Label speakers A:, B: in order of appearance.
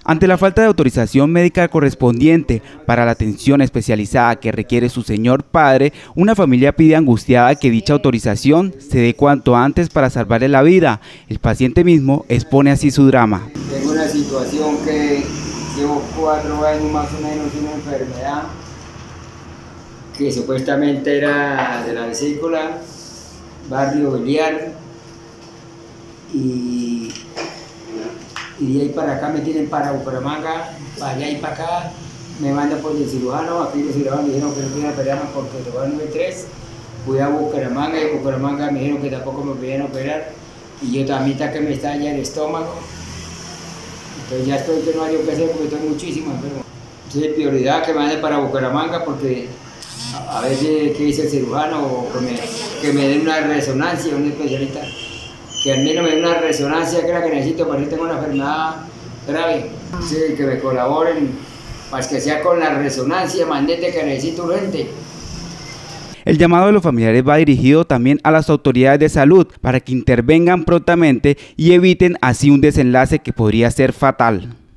A: Ante la falta de autorización médica correspondiente para la atención especializada que requiere su señor padre, una familia pide angustiada que dicha autorización se dé cuanto antes para salvarle la vida. El paciente mismo expone así su drama.
B: Tengo una situación que llevo 4 años más o menos, una enfermedad que supuestamente era de la vesícula, barrio biliar, y de ahí para acá me tienen para Bucaramanga, para allá y para acá, me mandan por el cirujano. Aquí los cirujanos me dijeron que no podían operarme porque tocaban 9-3, fui a Bucaramanga y en Bucaramanga me dijeron que tampoco me podían operar, y yo también que me estalla el estómago, entonces ya estoy que no hay que hacer porque estoy muchísimo enfermo. Entonces prioridad que me manden para Bucaramanga porque a ver qué dice el cirujano, o que me den una resonancia, un especialista. Que al menos me dé una resonancia, que es la que necesito, porque tengo una enfermedad grave. Sí, que me colaboren, para que sea con la resonancia, mandete que necesito urgente.
A: El llamado de los familiares va dirigido también a las autoridades de salud para que intervengan prontamente y eviten así un desenlace que podría ser fatal.